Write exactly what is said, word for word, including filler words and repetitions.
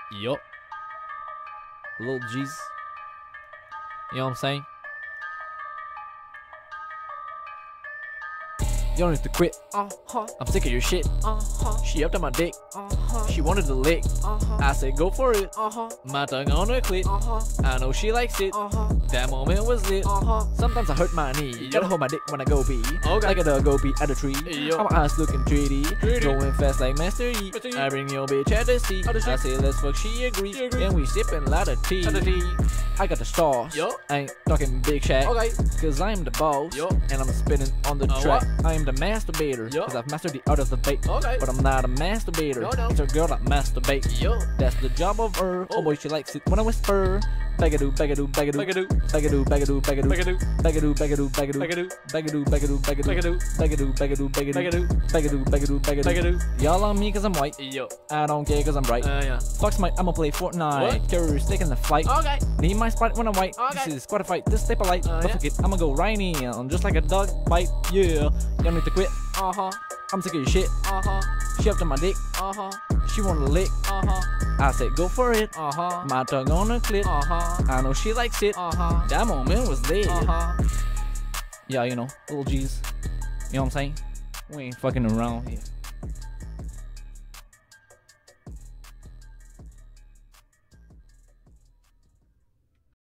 Yup. Little G's. You know what I'm saying? You don't need to quit. Uh-huh. I'm sick of your shit. Uh-huh. She upped on my dick. Uh-huh. She wanted to lick. Uh-huh. I said go for it. Uh-huh. My tongue on her clit. Uh-huh. I know she likes it. Uh-huh. That moment was lit. Uh-huh. Sometimes I hurt my knee. Yup. Gotta hold my dick when I go pee. Okay. Like a dog go pee at a tree. Yup. My eyes looking treaty. Treaty. Going fast like Master E. Master E. I bring your bitch at the seat. At the seat. I say let's fuck, she agree. She agree. And we sippin' lotta tea. Lotta tea. I got the sauce. Yup. I ain't talking big shack. Okay. Cause I'm the boss. Yup. And I'm spinning on the Uh, track. what? I am the masturbator. Yup. Cause I've mastered the art of the bait. Okay. But I'm not a masturbator. No, no. It's a girl that masturbate. Yo. That's the job of her. Oh, Oh. boy, she likes it when I whisper. Bagoodoo, bagoodoo, bagoodoo. Bagoodoo. Bagoodoo, bagoodoo, bagoodoo. Bagoodoo. Bagoodoo, bagoodoo, bagoodoo. Bagoodoo. Bagoodoo, bagoodoo, bagoodoo. Bagoodoo. Bagoodoo, bagoodoo, bagoodoo. Bagoodoo. Bagoodoo, bagoodoo, bagoodoo. Bagoodoo. Y'all on me cause I'm white. Yo. I don't care cause I'm bright. Uh, yeah. Fuck smite, I'ma play Fortnite. What? Terrorists taking the flight. Okay. Need my spot when I'm white. Okay. This is quite a fight. This stay polite. Uh, Don't yeah. forget, I'ma go rhiny on just like a dog bite. Yeah. Y'all need to quit. Uh-huh. I'm sick of your shit. Uh-huh. She up to my dick. Uh-huh. She wanna lick. Uh-huh. I said go for it. Uh-huh. My tongue on her clit. Uh-huh. I know she likes it. Uh-huh. That moment was lit. Uh-huh. Yeah, you know, little G's. You know what I'm saying? We ain't fucking around here.